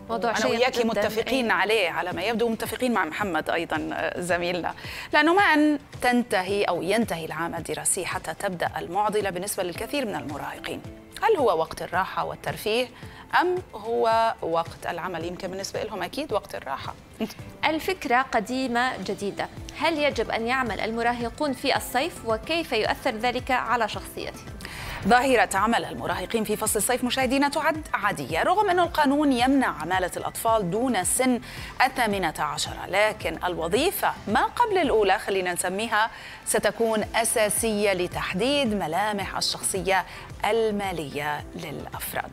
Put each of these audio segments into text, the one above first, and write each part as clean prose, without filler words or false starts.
موضوع أنا وياكي متفقين عليه على ما يبدو، متفقين مع محمد أيضا زميلنا، لأنه ما أن تنتهي أو ينتهي العام الدراسي حتى تبدأ المعضلة بالنسبة للكثير من المراهقين. هل هو وقت الراحة والترفيه أم هو وقت العمل؟ يمكن بالنسبة لهم أكيد وقت الراحة. الفكرة قديمة جديدة. هل يجب أن يعمل المراهقون في الصيف وكيف يؤثر ذلك على شخصيتهم؟ ظاهرة عمل المراهقين في فصل الصيف مشاهدينا تعد عادية، رغم أن القانون يمنع عمالة الأطفال دون سن 18، لكن الوظيفة ما قبل الأولى خلينا نسميها ستكون أساسية لتحديد ملامح الشخصية المالية للأفراد.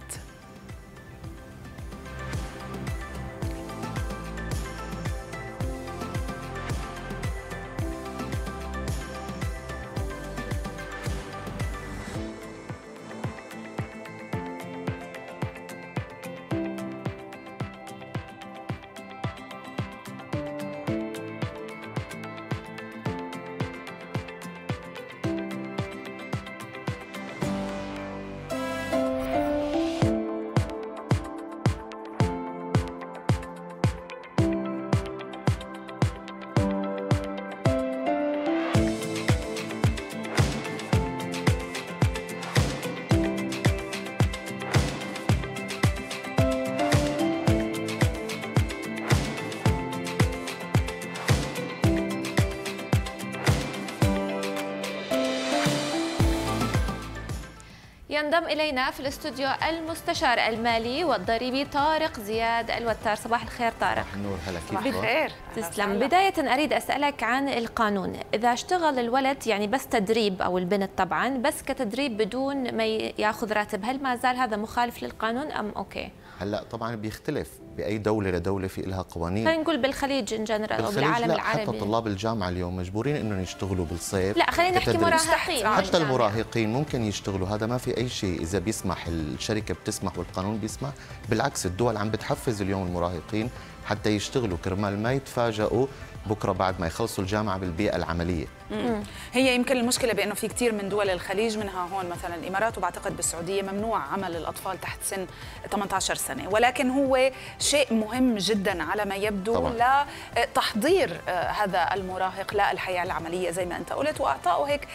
ينضم إلينا في الاستوديو المستشار المالي والضريبي طارق زياد الوتار. صباح الخير طارق. صباح النور، هلا صباح الخير. تسلم. بداية أريد أسألك عن القانون. إذا اشتغل الولد يعني بس تدريب أو البنت طبعا بس كتدريب بدون ما ياخذ راتب، هل ما زال هذا مخالف للقانون أم أوكي؟ هلا طبعا بيختلف بأي دولة لدولة في لها قوانين. خلينا نقول بالخليج إن جنرال أو بالعالم لا، العربي. حتى طلاب الجامعة اليوم مجبورين إنهم يشتغلوا بالصيف. لا خلينا نحكي مراهقين. حتى المراهقين ممكن يشتغلوا، هذا ما في أي شيء إذا بيسمح الشركة بتسمح والقانون بيسمح. بالعكس الدول عم بتحفز اليوم المراهقين حتى يشتغلوا كرمال ما يتفاجئوا بكره بعد ما يخلصوا الجامعه بالبيئه العمليه. هي يمكن المشكله بانه في كثير من دول الخليج، منها هون مثلا الامارات وبعتقد بالسعوديه، ممنوع عمل الاطفال تحت سن 18 سنه، ولكن هو شيء مهم جدا على ما يبدو طبعا لتحضير هذا المراهق للحياه العمليه زي ما انت قلت، واعطائه هيك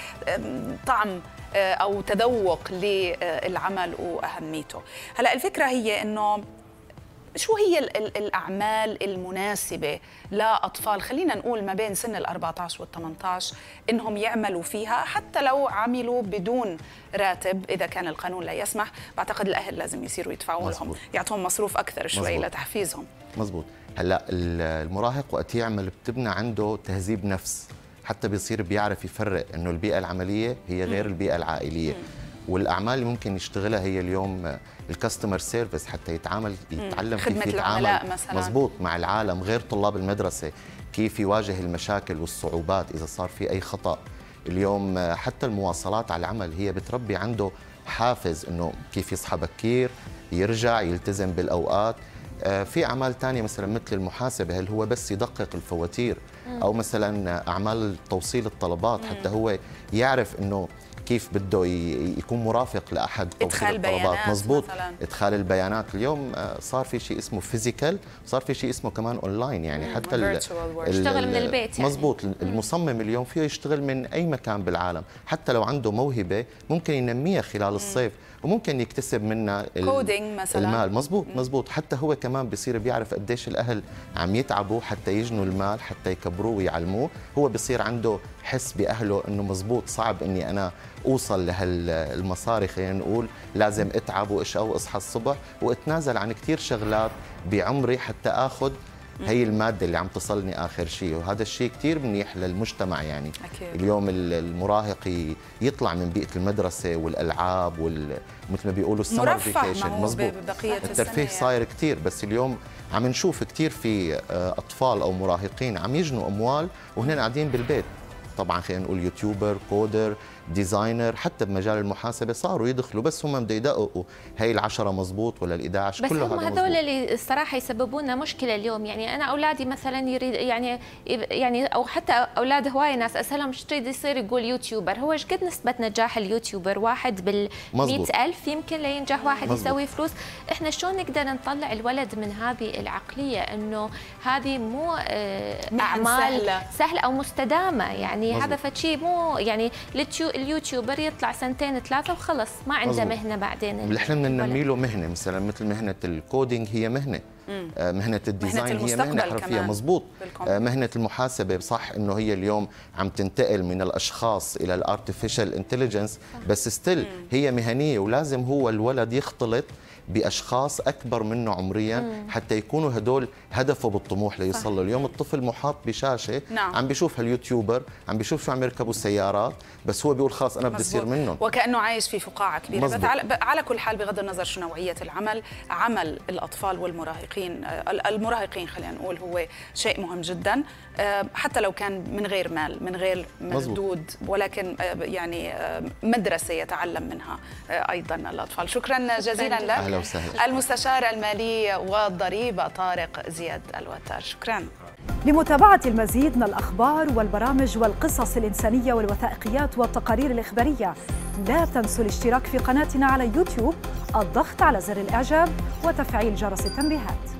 طعم او تذوق للعمل واهميته. هلا الفكره هي انه شو هي الأعمال المناسبة لأطفال خلينا نقول ما بين سن 14 وال 18 إنهم يعملوا فيها، حتى لو عملوا بدون راتب إذا كان القانون لا يسمح؟ بعتقد الأهل لازم يصيروا يدفعوا لهم، يعطوهم مصروف أكثر شوي مزبوط. لتحفيزهم. مزبوط. هلا المراهق وقت يعمل بتبنى عنده تهذيب نفس، حتى بيصير بيعرف يفرق إنه البيئة العملية هي غير البيئة العائلية. والاعمال اللي ممكن يشتغلها هي اليوم الكاستمر سيرفيس، حتى يتعلم كيف يتعامل مزبوط مع العالم غير طلاب المدرسه، كيف يواجه المشاكل والصعوبات اذا صار في اي خطا. اليوم حتى المواصلات على العمل هي بتربي عنده حافز انه كيف يصحى بكير، يرجع يلتزم بالاوقات. في اعمال ثانيه مثلا مثل المحاسبه، هل هو بس يدقق الفواتير، او مثلا اعمال توصيل الطلبات حتى هو يعرف انه كيف بده يكون مرافق لاحد توصيل الطلبات. مزبوط. ادخال البيانات. اليوم صار في شيء اسمه فيزيكال، صار في شيء اسمه كمان اونلاين، يعني حتى يشتغل من البيت. يعني مزبوط. المصمم اليوم فيه يشتغل من اي مكان بالعالم، حتى لو عنده موهبه ممكن ينميها خلال الصيف وممكن يكتسب منها كودينج مثلا المال. مزبوط. مزبوط. حتى هو كمان بيصير بيعرف قديش الاهل عم يتعبوا حتى يجنوا المال حتى يكبروه ويعلموه، هو بيصير عنده حس باهله انه مزبوط صعب اني انا اوصل لهالمصاري، خلينا نقول لازم اتعب واشقى واصحى الصبح واتنازل عن كثير شغلات بعمري حتى اخذ هي الماده اللي عم تصلني اخر شيء. وهذا الشيء كثير منيح للمجتمع. يعني أكيد. اليوم المراهق يطلع من بيئه المدرسه والالعاب مثل ما بيقولوا السمر فيكيشن. مزبوط. الترفيه صاير كثير، بس اليوم عم نشوف كثير في اطفال او مراهقين عم يجنوا اموال وهن قاعدين بالبيت. طبعا خلينا نقول يوتيوبر، كودر، ديزاينر، حتى بمجال المحاسبه صاروا يدخلوا بس هم بده يدققوا هي ال10 مزبوط ولا ال11، بس كله هم هذا هذول اللي الصراحه يسببوا لنا مشكله اليوم. يعني انا اولادي مثلا يريد يعني او حتى اولاد هواي ناس اسالهم ايش تريد يصير، يقول يوتيوبر. هو ايش قد نسبه نجاح اليوتيوبر؟ واحد بال100,000 يمكن لينجح واحد مزبوط. يسوي فلوس. احنا شلون نقدر نطلع الولد من هذه العقليه انه هذه مو اعمال سهله او مستدامه؟ يعني مزبوط. هذا فشي مو يعني اليوتيوبر يطلع 2 3 وخلص ما عنده مهنه بعدين. اللي احنا بدنا ننمي له مهنه، مثلا مثل مهنه الكودينج هي مهنه، مهنه الديزاين هي مهنه حرفيا مزبوط، مهنه المحاسبه صح انه هي اليوم عم تنتقل من الاشخاص الى الارتفيشال انتليجنس، بس ستيل هي مهنيه، ولازم هو الولد يختلط باشخاص اكبر منه عمريا حتى يكونوا هدول هدفه بالطموح ليوصل له. اليوم الطفل محاط بشاشه عم بيشوف هاليوتيوبر، عم بيشوف شو عم يركبوا السيارات، بس هو بيقول خلاص انا بدي اصير منهم، وكانه عايش في فقاعه كبيره. بس على كل حال بغض النظر شو نوعيه العمل، عمل الاطفال والمراهقين خلينا نقول هو شيء مهم جدا، حتى لو كان من غير مال، من غير مردود، ولكن يعني مدرسه يتعلم منها ايضا الاطفال. شكرا جزيلا لك. أهلا وسهلا. المستشار المالي والضريبه طارق زياد الوتار، شكرا. لمتابعة المزيد من الأخبار والبرامج والقصص الإنسانية والوثائقيات والتقارير الإخبارية، لا تنسوا الاشتراك في قناتنا على يوتيوب، الضغط على زر الإعجاب وتفعيل جرس التنبيهات.